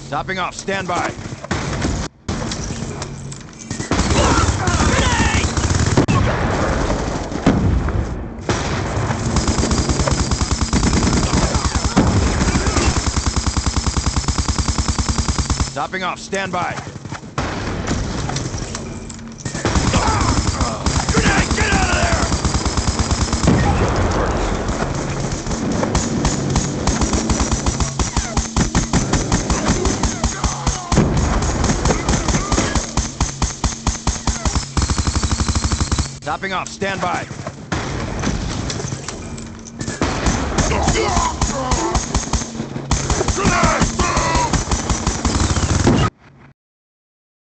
Topping off, stand by. Topping off, stand by. Grenade, get out of there! Topping off, stand by. Grenade!